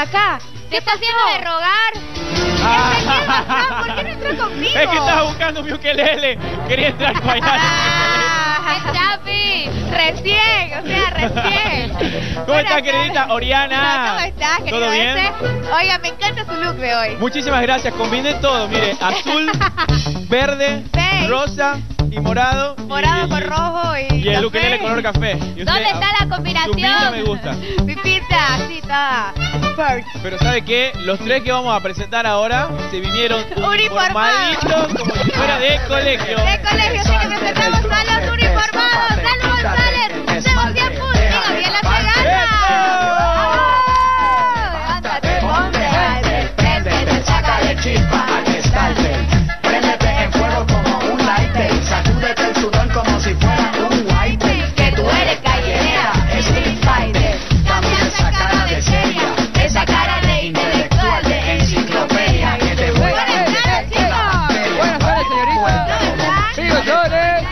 acá. Te está haciendo de rogar. ¿Por qué no entró conmigo? Es que estaba buscando mi ukelele. Quería entrar para allá. Chapi, recién, o sea, recién. ¿Cómo estás, queridita Oriana? ¿Cómo estás, querido? ¿Todo bien? Oiga, me encanta su look de hoy. Muchísimas gracias. Combiné todo, mire, azul, verde, rosa y morado. Morado con rojo y el ukelele color café. ¿Dónde está la combinación? Su pinta me gusta. Mi pinta, así toda. Pero ¿sabe qué? Los tres que vamos a presentar ahora se vinieron uniformaditos como si fuera de colegio. De colegio, sí que presentamos a los uniformados. ¡Salud, González! ¡Hacemos 100 puntos! ¡Diga bien la pegada! ¡Levántate, ponte al frente! ¡Sácale chispa al que está al frente! ¡Préndete en fuego como un lighter! ¡Sacúdete el sudor como si fuera un wiper! ¡Que tú eres callenera, street fighter! ¡Cambia esa cara de seria! ¡Esa cara de intelectual, de enciclopedia! ¡Que te voy a entrar, chicos! Buenas tardes, señorita. Sí, señores.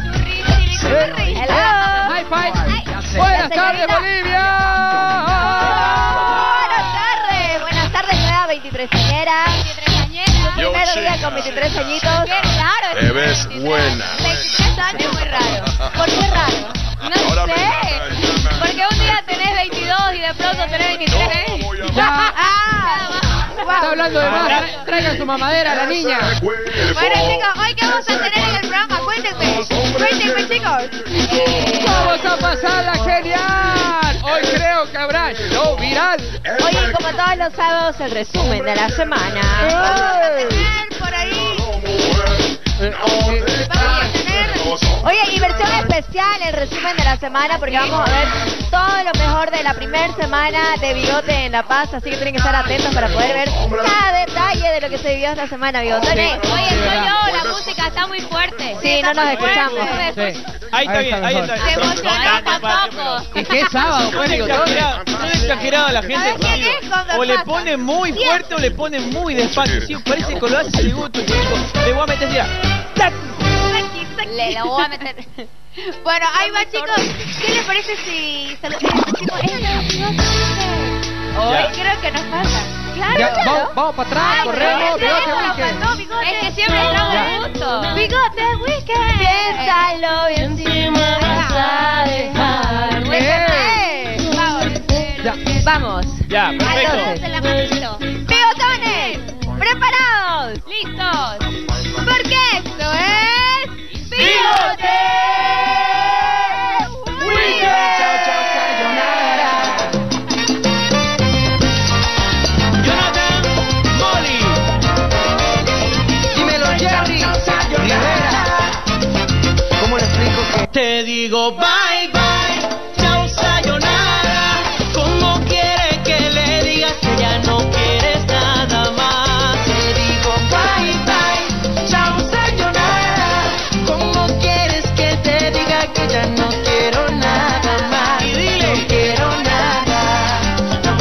High five. Buenas tardes, Bolivia. Buenas tardes, nueva 23añera. 23añera. Tu primer día con 23 añitos. Qué raro. Te ves buena. 23 años, muy raro. ¿Por qué raro? No sé. Porque un día tenés 22 y de pronto tenés 23. Ya. Está hablando de más. Traigan su mamadera a la niña. Bueno, chicos, hoy qué vamos a tener en el programa, cuéntenme, chicos. Vamos a pasarla genial. Hoy creo que habrá show viral. Oye, como todos los sábados, el resumen de la semana. Vamos a tener por ahí. Vamos a tener. Oye, y versión especial, el resumen de la semana, porque vamos a ver todo lo mejor de la primera semana de Bigote en La Paz, así que tienen que estar atentos para poder ver cada detalle de lo que se vivió esta semana, Bigote. Oye, soy yo, la música está muy fuerte. Sí, no nos escuchamos. Sí. Ahí está bien, ahí está. Se emocionó tampoco. ¿Y qué sábado, pues, digo? No es exagerado la gente. ¿Quién es con O le Pasa? pone muy fuerte o le pone muy despacio. Sí, parece que lo hace segundo, chico. Le voy a meter ya. ¡Tac! Le lo voy a meter. Bueno, ahí va, chicos. ¿Qué les parece si saludamos? Hoy creo que nos falta. Claro, Ya, claro. vamos para atrás, corremos. Bigote, weekend. Es que siempre estamos juntos. Bigote Weekend. Piénsalo bien si me vas a dejar. Ya. Vamos. Ya, perfecto. Entonces, la manito. Bigotones, ¿preparados? Listos. Porque esto es Bigote Weekend. Jonathan Molly. Dímelo, Jerry Rivera. ¿Cómo le explico que? Te digo bye bye, chao sayonara. ¿Cómo quiere que le digas que ya no quieres nada más? Te digo bye bye, chao sayonara. ¿Cómo quieres que te diga que ya no quiero nada más? Y dile. No quiero nada. No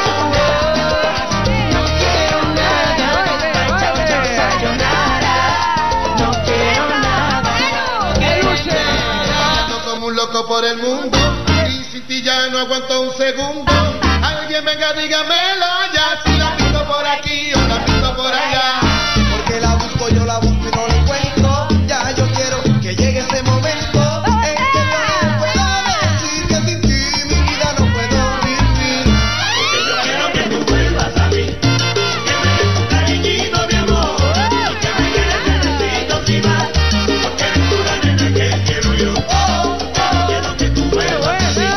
quiero nada. Chao, chao sayonara. No quiero nada. ¡Que luche! Ando como un loco por el mundo y sin ti ya no aguanto un segundo. Alguien venga, dígamelo ya, si la piso por aquí o la piso por allá. Porque la busco, yo la busco y no la encuentro. Ya yo quiero que llegue ese momento en que yo pueda decir que sin ti mi vida no puedo vivir. Porque yo quiero que tú vuelvas a mí, que me des un cariñito, mi amor, y que me quedes besitos y más. Porque eres tú la nena que quiero yo. Quiero que tú vuelvas a mí.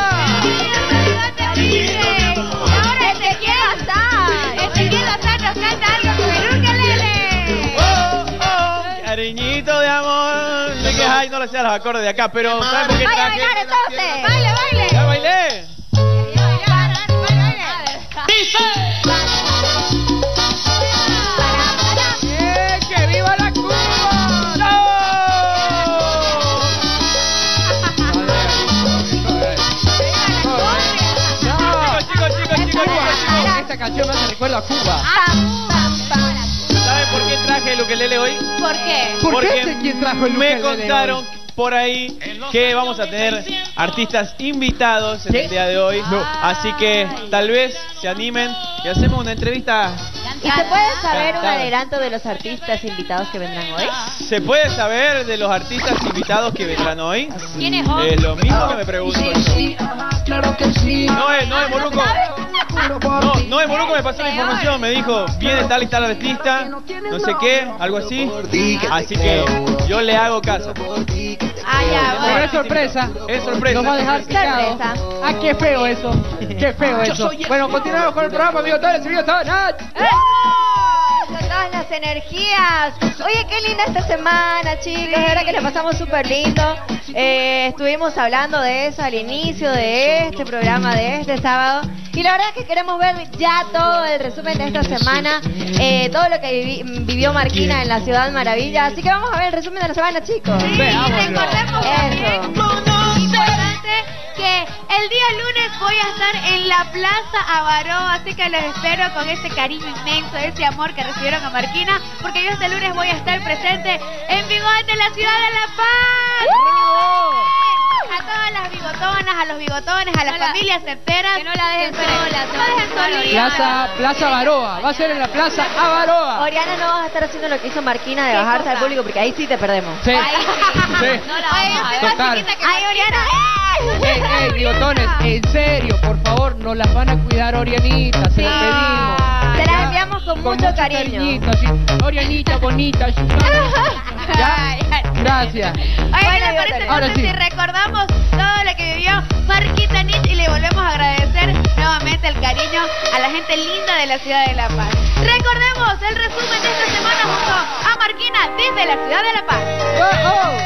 Ahora Ezequiel Bazán nos canta algo con el ukelele. Cariñito de amor. Sé que ay, no le sé los acordes de acá, pero ¿sabes por qué Vaya a traje? bailar entonces. Baile. Ya bailé. Dice. ¡Que viva la Cuba! Chicos. Esta canción me hace recuerdo a Cuba. ¿Saben por qué traje el ukelele hoy? ¿Por qué? ¿Por qué Porque sé quién trajo el me ukelele contaron hoy? por ahí que vamos a tener artistas invitados en el día de hoy. No. Así que tal vez se animen y que hacemos una entrevista. ¿Y se puede saber un Cantada. adelanto de los artistas invitados que vendrán hoy? ¿Se puede saber de los artistas invitados que vendrán hoy? ¿Quién es hoy? Es lo mismo que me pregunto yo. Claro que sí. No es Moruco. No es Moruco, me pasó la información, me dijo, viene tal y tal artista, no sé qué, algo así. Así que yo le hago caso. Ah, ya, Pero bueno. es sorpresa. Es sorpresa. Nos va a dejar picado. Sorpresa. Ah, qué feo eso. Qué feo eso. Bueno, continuamos con el programa, bigotones y bigotonas. Con todas las energías. Oye, qué linda esta semana, chicos. De verdad que la pasamos súper lindo. Estuvimos hablando de eso al inicio de este programa, de este sábado. Y la verdad es que queremos ver ya todo el resumen de esta semana. Todo lo que vivió Marquina en la Ciudad Maravilla. Así que vamos a ver el resumen de la semana, chicos. Sí, recordemos también, importante, que el día lunes voy a estar en la Plaza Abaró, así que los espero con ese cariño inmenso, ese amor que recibieron a Marquina, porque yo este lunes voy a estar presente en Bigote, la ciudad de La Paz. A todas las bigotonas, a los bigotones, a las familias enteras. Que no la dejen sola, No dejen solita. Plaza Baroa. Va a ser en la Plaza Avaroa. Oriana, no vas a estar haciendo lo que hizo Marquina de bajarse al público, porque ahí sí te perdemos. Sí. Ahí sí. Sí. No la vamos a ver. Total. Ay, Oriana. Bigotones, en serio, por favor, nos las van a cuidar, Orianita, se lo pedimos. Se las Ya, enviamos con mucho cariño. cariñito, así. Orianita, bonita. ¿Ya? Gracias. Oye, Bueno, ¿qué les parece ahora entonces sí. si recordamos todo lo que vivió Marquita Nietzsche y le volvemos a agradecer nuevamente el cariño a la gente linda de la ciudad de La Paz? Recordemos el resumen de esta semana junto a Marquina desde la ciudad de La Paz.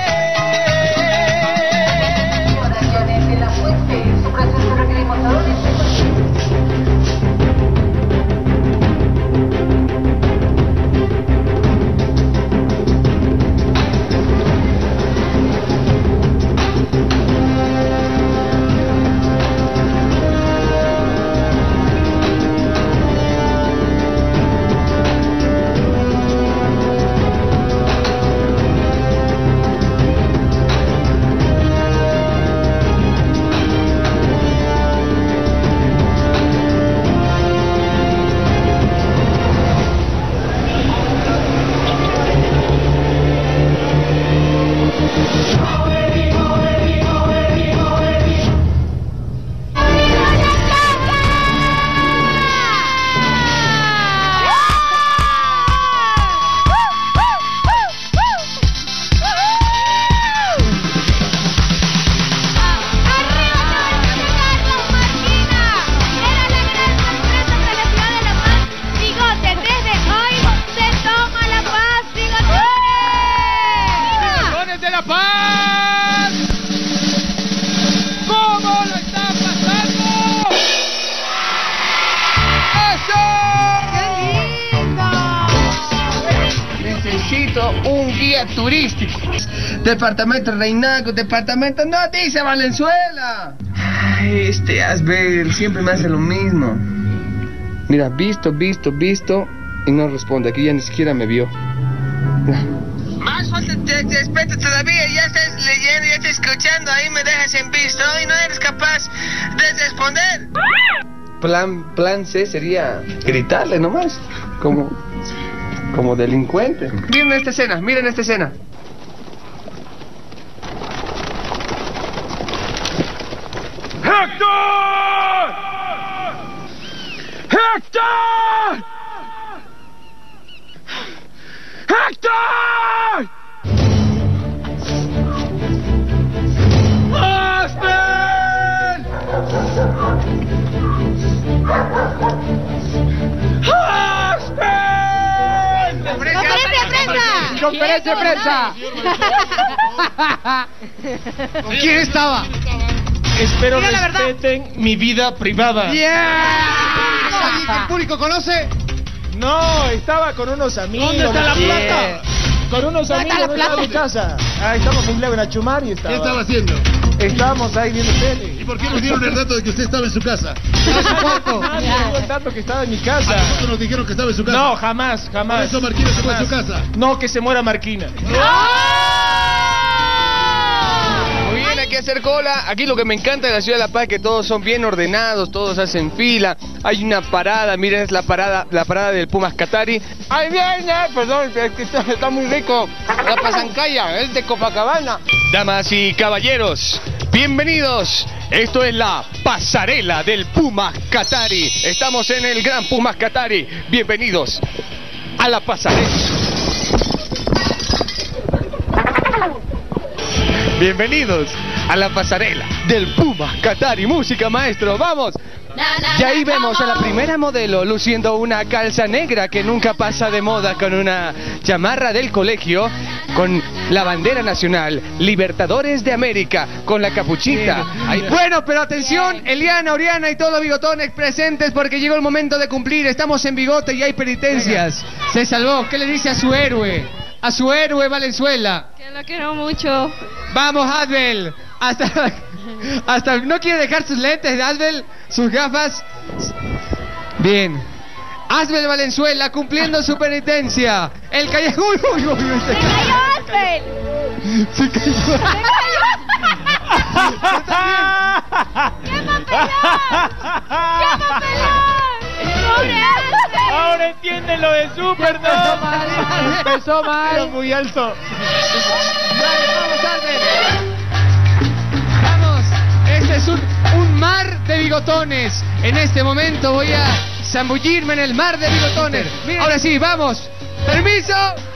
Un guía turístico. Departamento Reinaco, departamento no, dice Valenzuela. Ay, Asbel siempre me hace lo mismo. Mira, visto y no responde. Aquí ya ni siquiera me vio. Más falta te respeto todavía. Ya estás leyendo, ya estás escuchando. Ahí me dejas en visto y no eres capaz de responder. Plan C sería gritarle nomás, como delincuente. Miren esta escena. ¡Héctor! ¡Héctor! ¡Héctor! ¡Aspen! ¡Conferencia de prensa! ¿Con quién estaba? Espero respeten mi vida privada. ¿Alguien que el público conoce? No, estaba con unos amigos. ¿Dónde está la plata? Con unos amigos en mi casa. Ah, estamos en León a Chumar y estaba. ¿Qué estaba haciendo? Estábamos ahí viendo tele. ¿Y por qué nos dieron el dato de que usted estaba en su casa? Nadie dio el dato que estaba en mi casa. ¿A nosotros nos dijeron que estaba en su casa? No, jamás. ¿Por eso Marquina se fue a su casa? No, que se muera Marquina. Muy bien, que hacer cola. Aquí lo que me encanta de la ciudad de La Paz es que todos son bien ordenados, todos hacen fila. Hay una parada, miren, es la parada del Pumas Qatari. ¡Ahí viene! Perdón, es que está muy rico. La pasancaya, es de Copacabana. Damas y caballeros, bienvenidos. Esto es la pasarela del Pumas Qatari. Estamos en el Gran Pumas Qatari. Bienvenidos a la pasarela. Bienvenidos a la pasarela del Pumas Qatari. Música, maestro, vamos. Y ahí vemos a la primera modelo luciendo una calza negra que nunca pasa de moda, con una chamarra del colegio, con la bandera nacional, Libertadores de América, con la capuchita. Ahí... Bueno, pero atención, Eliana, Oriana y todos los bigotones presentes, porque llegó el momento de cumplir. Estamos en bigote y hay penitencias. Se salvó. ¿Qué le dice a su héroe? A su héroe Valenzuela. Que lo quiero mucho. Vamos, Adbel. Hasta no quiere dejar sus lentes de Asbel, sus gafas. Bien. Asbel Valenzuela cumpliendo su penitencia. El callejón. ¡Uy, uy, uy! ¡Se cayó Asbel! Se cayó. ¡Se cayó! ¡Qué papelón! ¡Qué papelón! ¡Pobre Asbel! Ahora entienden lo de Superdome. Empezó mal. Era muy alto. Vamos, Asbel. Este es un mar de bigotones. En este momento voy a zambullirme en el mar de bigotones. Ahora sí, vamos. ¡Permiso!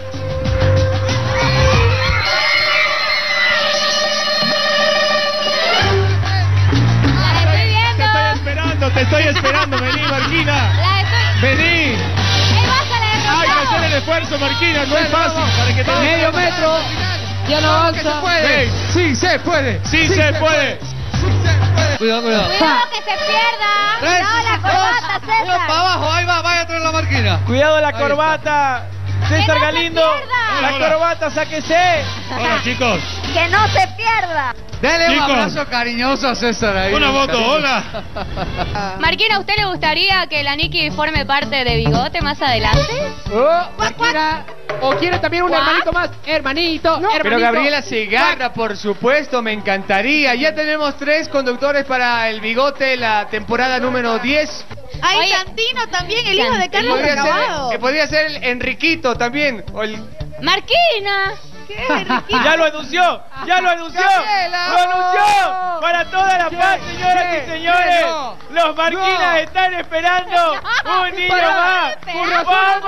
La estoy viendo. Te estoy esperando. Vení, Marquina. La estoy... Vení. Bájale, Hay que hacer el esfuerzo, Marquina. No es fácil. Para que te... Medio metro. Ya no avanza. ¡Se puede! ¡Sí se puede! Sí se puede. Cuidado, cuidado. Cuidado que se pierda. Cuidado la corbata, César. Para abajo, ahí va, vaya a traer la máquina. Cuidado la corbata. César Galindo. La corbata, sáquese. Hola, chicos. Que no se pierda. Dale un Chicos. abrazo cariñoso a César ahí. Una foto, hola. Marquina, ¿a usted le gustaría que la Nikki forme parte de Bigote más adelante? Marquina. O quiere también un hermanito más. Hermanito, hermanito. Pero Gabriela Segarra, por supuesto, me encantaría. Ya tenemos 3 conductores para el bigote, la temporada número 10. Ay, Oye, Santino también, el hijo de Carlos Acabado. Que podría ser el Enriquito también. O el... Marquina. ¿Qué, Enriquito? Ya lo anunció. Ya lo anunció. Gabriela. Lo anunció. Para toda la paz, señoras y señores. Los Marquinas están esperando un niño más. ¡Vamos!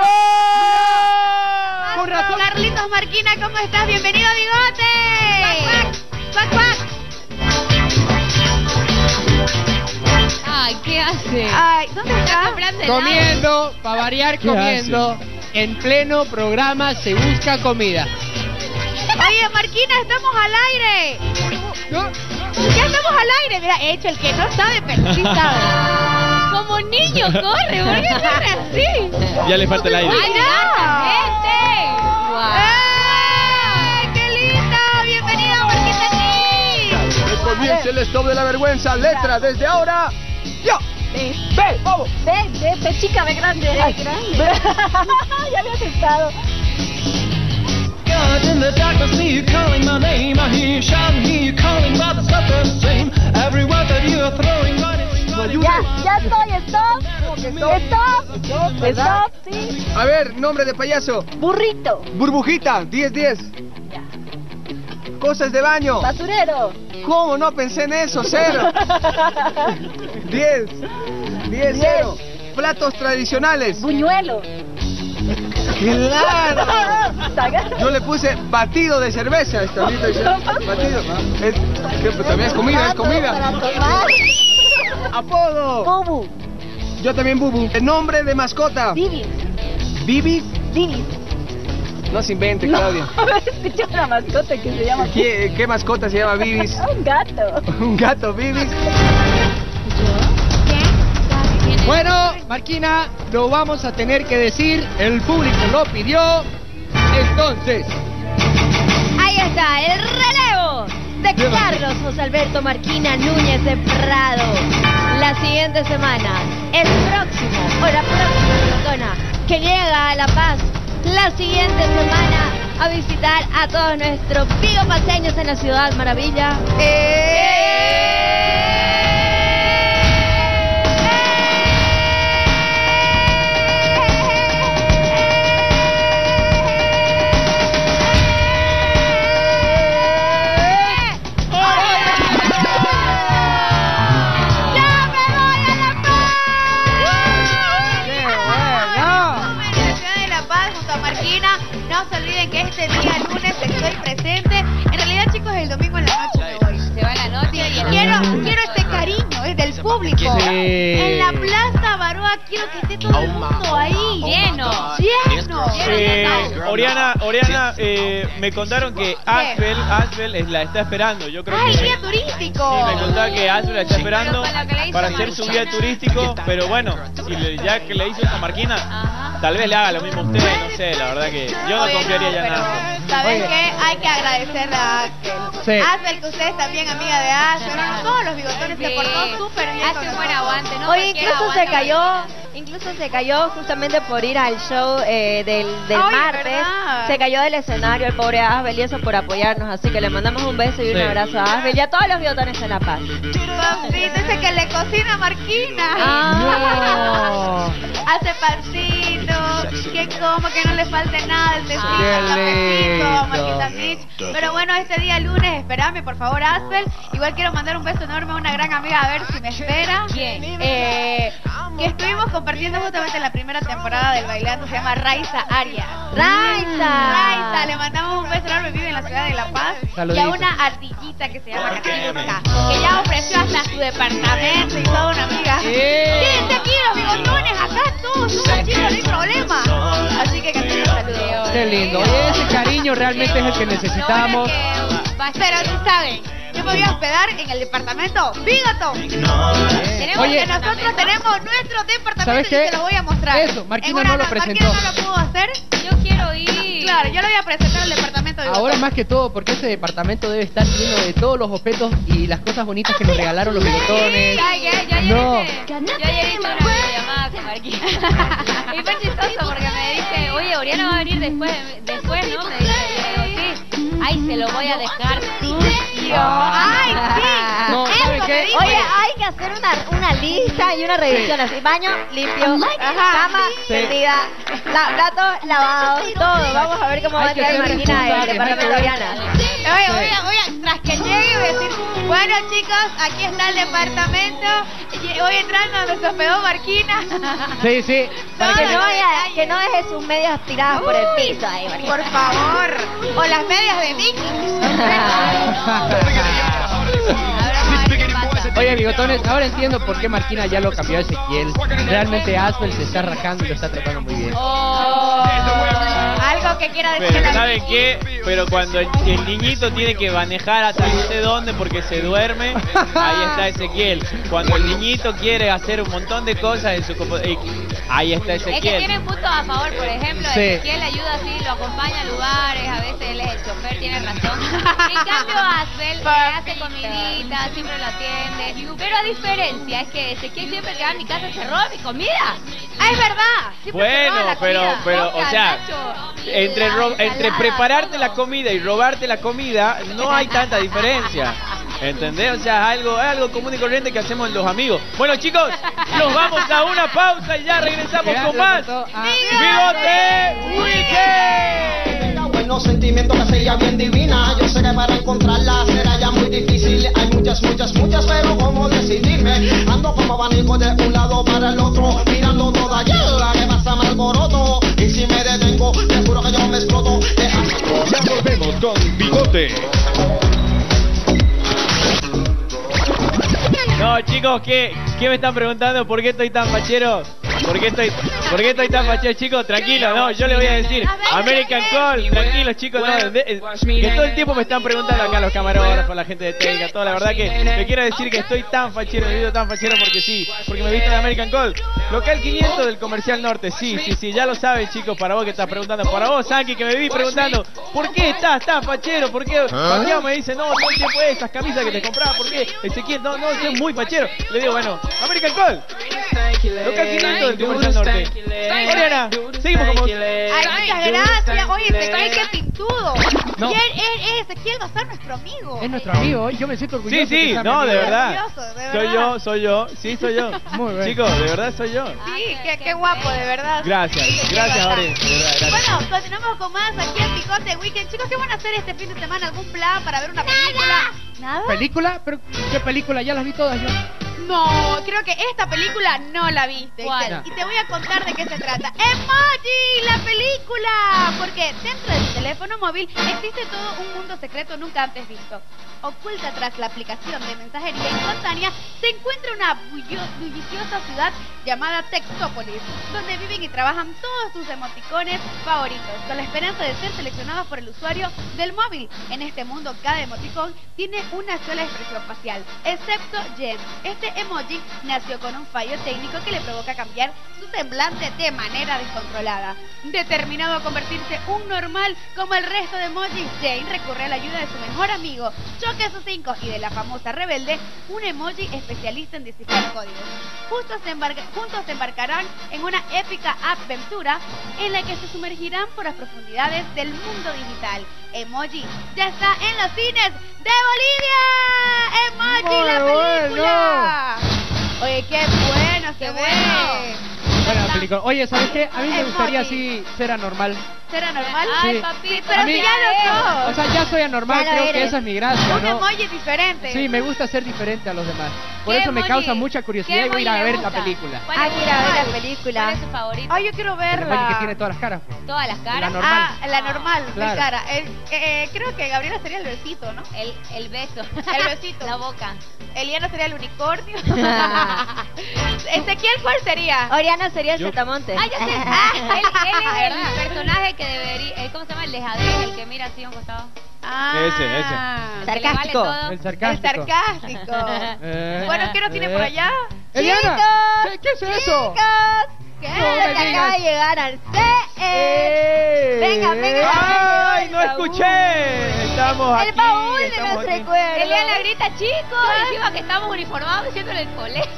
Con razón. Carlitos Marquina, ¿cómo estás? Bienvenido a Bigote. ¡Cuac, cuac! Ay, ¿qué hace? Ay, ¿dónde está? comprando helado. Comiendo, para variar comiendo. En pleno programa se busca comida. Oye, Marquina, estamos al aire. Ya estamos al aire. Mira, he hecho el que no sabe, pero sí sabe. Como niño, corre, ¿por qué corre así? Ya le falta el aire. ¡Ay, mira, gente! ¡Eh! ¡Qué linda! ¡Bienvenida, Marquita aquí! Que comience el stop de la vergüenza. Letra desde ahora. ¡Ya! ¡Ve! ¡Vamos! Ve, chica, ve grande. Ve grande. Ya había aceptado. God in the darkness, see you calling my name. I hear you shouting, hear you calling, but it's not the same. Every word that you are throwing, Ya estoy, stop, sí. A ver, nombre de payaso. Burrito, Burbujita, 10-10. Cosas de baño. basurero, ¿Cómo no pensé en eso? 0. 10. 10-0. Platos tradicionales. buñuelo. ¡Claro! Yo le puse batido de cerveza. Batido. También es comida, es comida. Para tomar. Apodo. Bubu, Yo también, Bubu. El nombre de mascota. Bibis, ¿Bibis? Bibis. No se invente, No, Claudia. escuché una mascota que se llama ¿Qué mascota se llama Bibis? un gato. Un gato, Bibis. Bueno, Marquina, lo vamos a tener que decir. El público lo pidió. Entonces, Ahí está, el relevo de Carlos José Alberto Marquina Núñez de Prado. La siguiente semana, el próximo o la próxima persona que llega a La Paz, la siguiente semana a visitar a todos nuestros bigopaseños en la Ciudad Maravilla. No se olviden que este día lunes estoy presente. En realidad, chicos, el domingo en la noche me voy. Se va la noche y quiero este cariño, es del público. Sí. En la Plaza Baroa quiero que esté todo el mundo ahí. Lleno. Oriana, me contaron que Asbel la está esperando. Yo creo que el guía turístico. Sí, me contaba que Asbel la está esperando para hacer su guía turístico. Pero bueno, ya que le hizo esa Marquina, tal vez le haga lo mismo a usted, no sé, la verdad que yo no confiaría ya nada. ¿Saben qué? Hay que agradecerle a Asbel. Sí. Asbel, que usted es también amiga de Asbel. Bueno, todos los bigotones se portó súper bien. Hace un buen aguante, ¿no? Oye, incluso se cayó justamente por ir al show del martes. ¿Verdad? Se cayó del escenario el pobre Asbel y eso por apoyarnos. Así que le mandamos un beso y un abrazo a Asbel y a todos los bigotones en La Paz. Dice que le cocina a Marquina. No. Hace pancito, que como que no le falte nada, el tecito, el cafecito, Marquita Mitch. Pero bueno, este día lunes, esperame por favor, Asbel. Igual quiero mandar un beso enorme a una gran amiga, a ver si me espera. ¿Quién? Que estuvimos compartiendo justamente la primera temporada del Bailando, se llama Raiza Arias. Raiza, le mandamos un beso enorme, vive en la ciudad de La Paz. Saluditos. Y a una ardillita que se llama Katinka, que ya ofreció hasta su departamento y toda una amiga. Quédense aquí los bigotones, acá todos suban, chicos, no hay problema. Así que Katinka, saludos. Qué lindo. Oye, ese cariño realmente es el que necesitamos. Pero tú sabes, yo me voy a hospedar en el departamento Bigoto. Oye, Que nosotros tenemos nuestro departamento. ¿sabes y qué? te lo voy a mostrar. Eso, Marquina no lo presentó. Marquina no lo pudo hacer. Yo quiero ir. Claro, yo lo voy a presentar al departamento de Ahora más que todo, porque ese departamento debe estar lleno de todos los objetos y las cosas bonitas que nos regalaron los bigotones. Yo ayer hice una videollamada con Marquina. Y fue chistoso porque me dice, oye, Oriana va a venir después, ¿no? Me dice, yo digo, sí. Ay, se lo voy a dejar sucio. Ay, sí. No, ¿sabe qué? Oye, hay que hacer una lista y una revisión así. Baño limpio, cama tendida, platos lavados, todo. Vamos a ver cómo va a entrar Marquina el departamento de Oriana. Oye, tras que llegue voy a decir, bueno chicos, aquí está el departamento. Voy entrando donde se hospedó Marquina. Sí. Para que no deje sus medias tiradas por el piso ahí, Marquina. Por favor. O las medias de Mickey. Oye, bigotones, ahora entiendo por qué Marquina ya lo cambió a Ezequiel. Realmente Asbel se está rajando y lo está tratando muy bien. Algo que quiera decir. Pero ¿saben qué? Pero cuando el niñito tiene que manejar hasta no sé dónde porque se duerme, ahí está Ezequiel. Cuando el niñito quiere hacer un montón de cosas en su ahí está Ezequiel. Es que tienen puntos a favor, por ejemplo, Sí. Ezequiel ayuda así, lo acompaña a lugares, a veces él es el chofer, tiene razón. En cambio Asbel le hace comidita, siempre lo atiende. Pero a diferencia es que Ezequiel siempre que va a mi casa se roba mi comida. Ah, es verdad. Siempre se roba Bueno, la comida. pero, o sea, entre prepararte la comida y robarte la comida, no hay tanta diferencia. ¿Entendés? O sea, es algo común y corriente que hacemos los amigos. Bueno, chicos, nos vamos a una pausa y ya regresamos con más Bigote Weekend. Buenos sentimientos que sería bien divina. Yo sé que para encontrarla será ya muy difícil. Hay muchas, pero ¿cómo decidirme? Ando como abanico de un lado para el otro, mirando toda hierba que pasa mal alboroto. Y si me detengo, te juro que yo me exploto. Ya volvemos con Bigote. No, chicos, ¿qué me están preguntando? ¿Por qué estoy tan fachero? ¿Por qué estoy tan fachero, chicos? Tranquilo, no, yo les voy a decir American Call, tranquilos, chicos, no, que todo el tiempo me están preguntando acá los camarógrafos, la gente de técnica, toda la verdad que le quiero decir que estoy tan fachero, me he visto tan fachero porque sí, porque me viste en American Call. Local 500 del Comercial Norte, sí, ya lo saben, chicos, para vos que estás preguntando, para vos, Sanky, que me vi preguntando, ¿por qué estás tan fachero? ¿Por qué? Santiago me dice, no, todo el tiempo esas camisas que te compraba, ¿por qué? Ezequiel, no, soy muy fachero. Le digo, bueno, American Call, Local 500 del Comercial Norte. Oriana, seguimos con vos. Ay, muchas gracias. Oye, Ezequiel, qué pintudo. No. Y Ezequiel va a ser nuestro amigo. Es nuestro amigo, yo me siento orgulloso. Sí, que sea no, mi de amigo. verdad. Soy yo, sí, soy yo. Muy bien. Chicos, de verdad soy yo. Sí, qué guapo, de verdad. Gracias, gracias, Ori. De verdad, gracias. Bueno, continuamos con más aquí en Picote Weekend. Chicos, ¿qué van a hacer este fin de semana? ¿Algún plan para ver una película? ¿Nada? ¿Película? ¿Pero qué película? Ya las vi todas yo. No, creo que esta película no la viste. ¿Cuál? Y te voy a contar de qué se trata. ¡Emoji! ¡La película! Porque dentro de tu teléfono móvil existe todo un mundo secreto nunca antes visto. Oculta tras la aplicación de mensajería instantánea se encuentra una bulliciosa ciudad llamada Textópolis, donde viven y trabajan todos tus emoticones favoritos, con la esperanza de ser seleccionados por el usuario del móvil. En este mundo, cada emoticón tiene una sola expresión facial, excepto Jen. Este emoji nació con un fallo técnico que le provoca cambiar su semblante de manera descontrolada. Determinado a convertirse un normal como el resto de emojis, Jane recurre a la ayuda de su mejor amigo, Choque sus 5 y de la famosa Rebelde, un emoji especialista en descifrar códigos. Juntos se embarcarán en una épica aventura en la que se sumergirán por las profundidades del mundo digital. Emoji ya está en los cines de Bolivia. Emoji, la película. Oye, qué bueno, qué bueno. Buena película. Oye, ¿sabes qué? A mí me Emoji. gustaría así ser anormal. ¿Será normal? Ay, Sí. papito. Pero A mí- si ya lo sos. O sea, ya soy anormal, Ya lo creo que eres. esa es mi gracia, Un ¿no? emoji diferente. Sí, me gusta ser diferente a los demás. Por ¿Qué eso me emoji? causa mucha curiosidad ¿Qué y voy a ir a emoji le ver la gusta? película. ¿Cuál Hay es que ir a ver la ¿Cuál película. es su favorito? Ay, yo quiero El emoji que verla. tiene todas las caras. Todas las caras. La normal. La normal, Claro. de cara. Creo que Gabriela sería el besito, ¿no? El beso. El besito. La boca. Eliana sería el unicornio. Ezequiel, ¿cuál sería? Oriana sería el Yo- Setamonte. Ah, ya sé. Él es el personaje que debería. ¿Cómo se llama? El dejadez, el que mira así a un costado. Ese. Que le vale Sarcástico. todo. El sarcástico. El sarcástico. Bueno, ¿qué nos tiene por allá? Eliana, ¿qué es eso? ¿Qué? No Lo me que digas. acaba de llegar al CE. Venga, venga. ¡Ay, no escuché! Estamos aquí. El baúl de estamos los aquí. recuerdos. Eliana grita, chicos, encima que estamos uniformados diciendo en el colegio.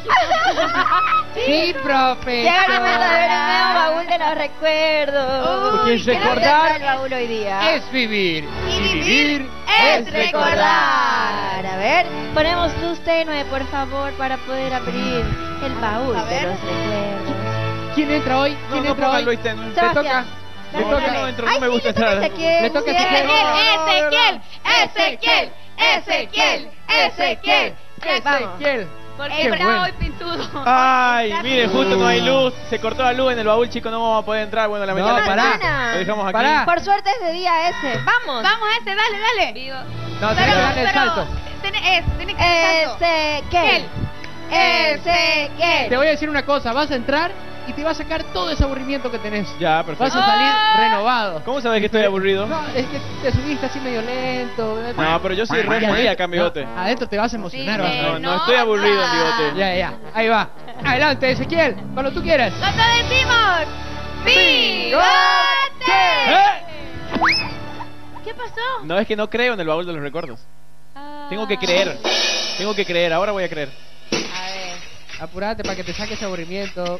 Sí, profe. Llegaron a ver el nuevo baúl de los recuerdos. Porque ¿qué nos recordar trae el baúl hoy día? es vivir. Y vivir es recordar. A ver, ponemos luz tenue, por favor, para poder abrir el baúl A de ver. los recuerdos. ¿Quién entra hoy? ¿Quién No entra pongan hoy? Luis Ten. ¿Te toca? Sebastián. ¿Le No, toca? no entro, Ay, no me sí, gusta le toca a entrar. Ezequiel. Le toca a Sí, Ezequiel. Ezequiel, Ezequiel. Vamos. Ezequiel. Porque Qué el bravo bueno. y pintudo. Ay, mire, justo no hay luz. Se cortó la luz en el baúl, chicos. No vamos a poder entrar. Bueno, lamentablemente. pará. Lo dejamos aquí. Pará. Por suerte es de día ese. Vamos. Vamos, dale. Vivo. No, tenés que darle el salto. Tiene que dar el salto. Ezequiel. Ezequiel. Te voy a decir una cosa, vas a entrar y te va a sacar todo ese aburrimiento que tenés. Ya, Vas perfecto. a salir renovado. ¿Cómo sabes que estoy aburrido? No, es que te subiste así medio lento. No, pero yo soy re Y feliz adentro- acá en Bigote. no, adentro te vas a emocionar. Sí, vas a ver. No, no estoy aburrido en Bigote. Ya. Ahí va. Adelante, Ezequiel. Cuando tú quieras. Cuando decimos ¡Bigote! ¡Eh! ¿Qué pasó? No, es que no creo en el baúl de los recuerdos. Tengo que creer. Tengo que creer. Ahora voy a creer. A ver. Apurate para que te saque ese aburrimiento.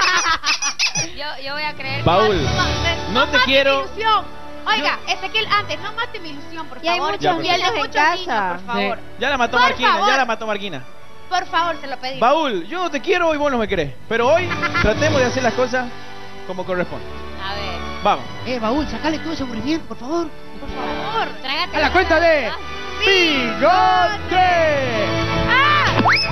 Yo voy a creer. Baúl. No te mates quiero. mi ilusión. Oiga, Ezequiel, antes, no mate mi ilusión, por Y hay favor. muchos Ya, perfecto. Y el de niños en muchos niños, casa. por favor. Ya la mató Por Marquina. favor. Ya la mató Marquina. Por favor, se lo pedimos. Baúl, yo no te quiero y vos no me querés. Pero hoy tratemos de hacer las cosas como corresponde. A ver. Vamos. Baúl, sacale todo ese aburrimiento, por favor. Por favor. Trágate. A la cuenta de Bigote. ¡Ah!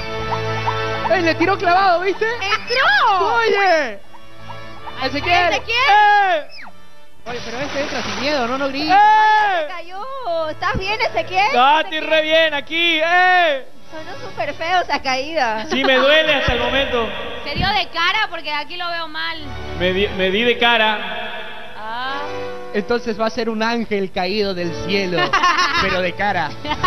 ¡Ey, le tiró clavado, viste! ¡Entró! ¡Oye! Ezequiel. Ezequiel. Oye, pero este entra sin miedo, no grites. ¡Eh! Cayó. ¿Estás bien, Ezequiel? ¡No, estoy re bien aquí! Sonó súper feo esa caída. Sí, me duele hasta el momento. Se dio de cara porque aquí lo veo mal. Me di de cara. Ah. Entonces va a ser un ángel caído del cielo, pero de cara.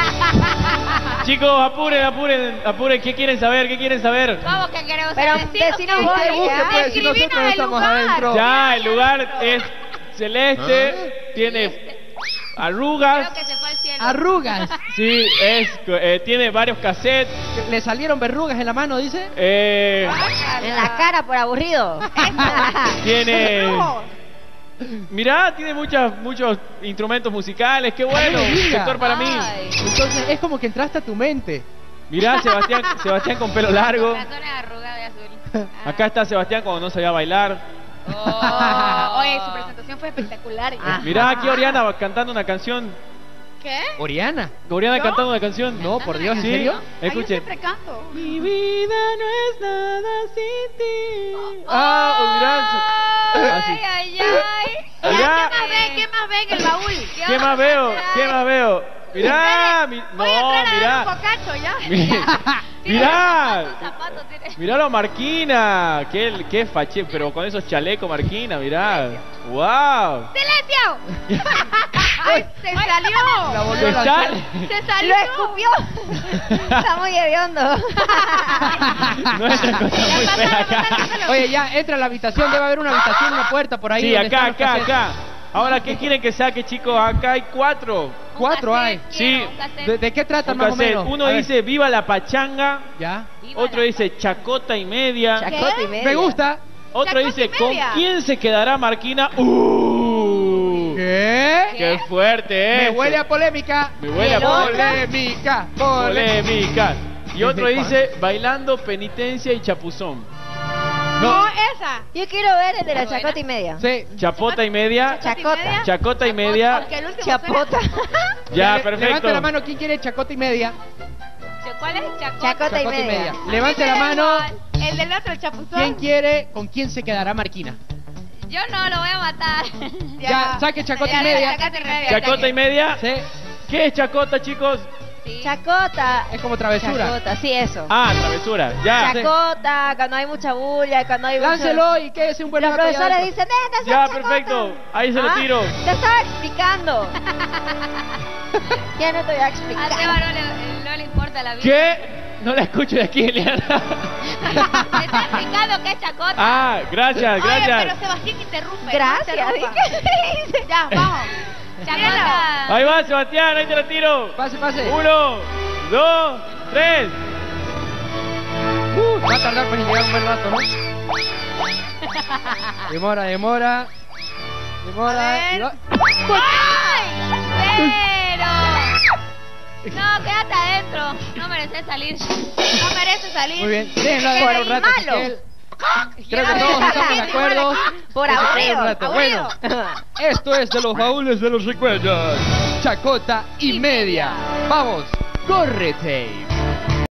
Chicos, apuren. ¿Qué quieren saber? Vamos, que queremos Pero saber. decinos vos, Usted busque, ya. pues, si nosotros Escribinos no el estamos lugar. adentro. Ya, el lugar es celeste, tiene arrugas. Creo que se fue al cielo. Arrugas. Sí, tiene varios cassettes. ¿Le salieron verrugas en la mano, dice? En la cara por aburrido. Tiene Mirá, tiene muchos instrumentos musicales. Qué bueno. Ay, mira. Sector para mí. Entonces es como que entraste a tu mente. Mirá, Sebastián con pelo largo. Corazones arrugados de azul. Acá está Sebastián cuando no sabía bailar. Oye, su presentación fue espectacular. Mirá aquí Oriana cantando una canción. ¿Qué? ¿Oriana? ¿Oriana ¿Yo? cantando una canción? No, por Dios, ¿en ¿Sí? serio? Ay, yo Escuchen. siempre canto. Mi vida no es nada sin ti. Mirá. Así. Ay, ay, ay. Mirá. ¿Qué más ven en el baúl? ¿Qué más veo? ¿Qué más veo? Mirá, Voy a entrar a dar un mirá. bocacho ya. Mirá. Zapatos tiene. Miralo Marquina. Qué fache, pero con esos chalecos Marquina, mirá. Wow. ¡Silencio! ¡Ay, se salió! La volvió a ¿Está? lanzar. ¡Se salió! ¡Lo escupió! Está muy hediondo. No es una cosa muy fea acá. Oye, ya, entra a la habitación. Debe haber una habitación, una puerta por ahí. Sí, donde acá, están los cassettes. acá. Ahora, ¿qué quieren que saque, chicos? Acá hay 4. 4 hay. Sí. ¿De qué trata Un más o cassette. menos? Uno A ver. dice Viva la Pachanga. Ya. Otro dice Chacota y media. Chacota y media. Me gusta. Otro Chacota dice y ¿Con media. quién se quedará Marquina? ¿Qué? ¡Qué fuerte Me es! huele a polémica. Me huele a polémica. polémica. Y otro ¿Desde dice Bailando Penitencia y Chapuzón. No, esa. Yo quiero ver el de la chacota y media. Sí. Chapota y media. Chacota. Chacota y media. Porque el último Chapota. Ya, Levanta perfecto. la mano. ¿Quién quiere chacota y media? ¿Cuál es Chacota? Chacota y Chacota y media. media. Levante la mano. El del otro, el chapuzón. ¿Quién quiere? ¿Con quién se quedará Marquina? Yo no, lo voy a matar. Ya, saque chacota y media. Chacota y media. Chacota y media. Sí. ¿Qué es chacota, chicos? Chacota. Es como travesura. Chacota, sí, eso. Ah, travesura. Ya. Chacota, cuando hay mucha bulla, cuando hay mucho... Láncelo y quédese un buen Los rato allá profesores adentro. dicen, ¡ven, esa Ya, chacota! perfecto. Ahí se lo Ah, tiro. Te estaba explicando. Ya no te voy a A explicar. Seba no le importa la vida. ¿Qué? No la escucho de aquí, Eliana. Me está explicando que es Chacota. Ah, gracias, Oye, pero gracias. Sebastián interrumpe. Gracias. no interrumpa. Ya, vamos. Chacota. Ahí va, Sebastián, ahí te la tiro. Pase, pase. 1, 2, 3. Va a tardar para llegar un buen rato, ¿no? Demora. A y va. ¡Ay! ¡Pero! No, quédate adentro. No mereces salir. No merece salir. Muy bien. Déjenlo adentro un rato, malo. Ezequiel. Creo que todos estamos de acuerdo. Por Que se quede aburrido. un rato. Bueno, esto es de los baúles de los recuerdos. Chacota y media. Vamos, corre tape.